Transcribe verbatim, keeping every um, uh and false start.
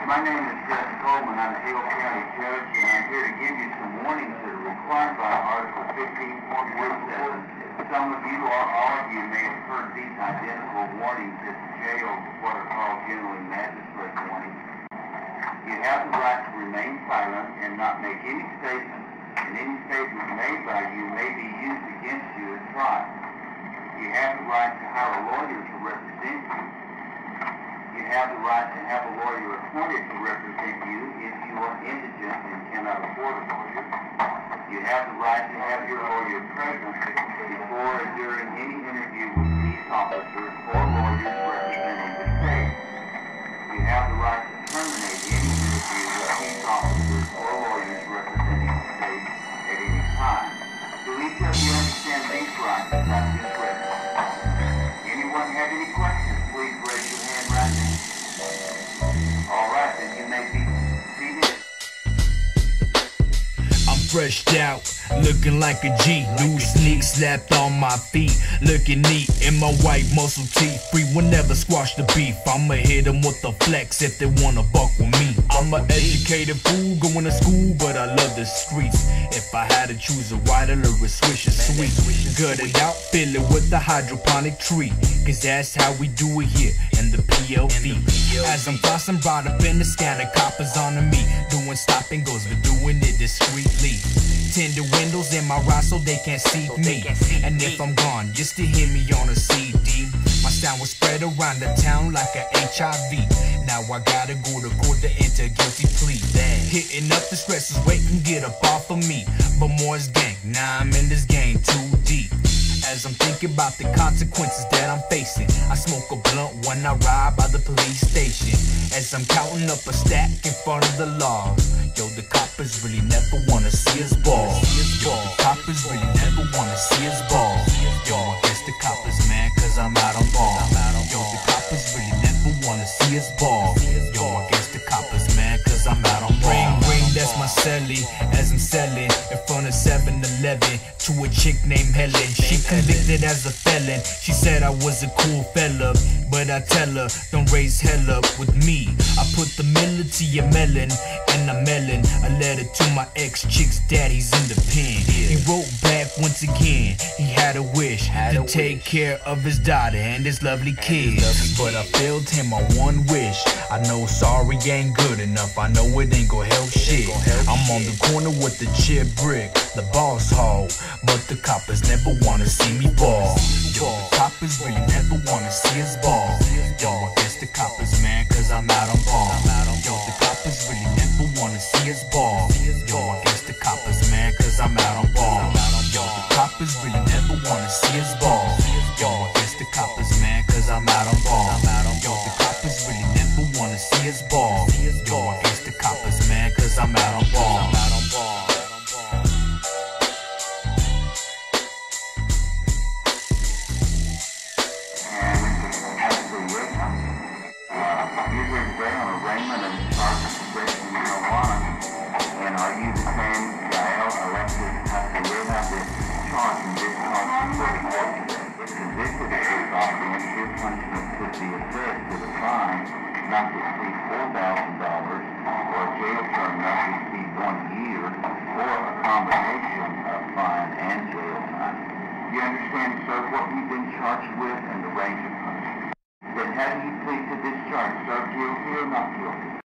My name is Judge Coleman. I'm a Hale County Judge, and I'm here to give you some warnings that are required by Article fifteen point one seven. Some of you, or all of you, may have heard these identical warnings at the jail, what are called generally magistrate warnings. You have the right to remain silent and not make any statement, and any statement made by you may be used against you at trial. You have the right to hire a lawyer to represent you. You have the right to have a lawyer appointed to represent you if you are indigent and cannot afford a lawyer. You have the right to have your lawyer present before or during any interview with police officers or lawyers representing the state. You have the right to terminate any interview with police officers or lawyers representing the state at any time. Do each of you understand these rights that I've just read? Anyone have any questions? Please raise your hand right now. All right, then you may be seated. I'm freshed out, looking like a G. New sneaks slapped on my feet, looking neat in my white muscle teeth. Free will never squash the beef. I'ma hit them with the flex if they wanna buck with me. I'm an educated fool going to school, but I love the streets. If I had to choose a rider or a swish or sweet, gut it out, fill it with the hydroponic tree, cause that's how we do it here in the P L V. As I'm flossing right up in the scanner, coppers on me, doing stop and goes, but doing it discreetly. Tinted windows in my ride so they can't see me, and if I'm gone, you still hear me on a C D. My sound was spread around the town like a H I V. Now I gotta go to court to enter guilty plea. Hitting up the stresses, waiting get up off of me, but more is gang. Now I'm in this game too deep. As I'm thinking about the consequences that I'm facing, I smoke a blunt when I ride by the police station. As I'm counting up a stack in front of the law, yo, the coppers really never wanna see us ball. Yo, the coppers really never wanna see us ball. Yo, I guess the coppers mad cause I'm out on ball. Yo, the coppers really never wanna see us ball. Yo, I guess the coppers mad cause I'm out on ball. Ring, ring, that's my celly, as I'm selling in front of seven eleven to a chick named Helen. She convicted as a felon. She said I was a cool fella, but I tell her, don't raise hell up with me. I put the middle to your melon, and I'm melon a letter to my ex-chick's daddy's in the pen. He wrote back once again, he had a wish to take care of his daughter and his lovely kids, but I failed him on one wish. I know sorry ain't good enough, I know it ain't gon' help shit. I'm on the corner with the chip brick, the boss hog, but the coppers never wanna see me ball. Yo, the coppers really never wanna see us ball. Yo, I guess the coppers mad cause I'm out on ball. Yo, the coppers really never wanna see us ball. Yo, I guess the coppers mad cause I'm out on ball. Yo, the coppers really never wanna see us ball. Yo, I guess the coppers mad cause I'm out on ball. Yo, the coppers really never wanna see us ball. Yo, I guess the coppers mad cause I'm out on ball. Usually today on arraignment and charge of possession of marijuana. And are you the same Gael Alexis Castellana that charged in this cause before the court today? If convicted of this offense, your punishment could be assessed with a fine not to exceed four thousand dollars or a jail term not to exceed one year or a combination of fine and jail time. You understand, sir, what you've been charged with and the range of punishment? Then how do you plead to this charge, sir? Guilty or not guilty?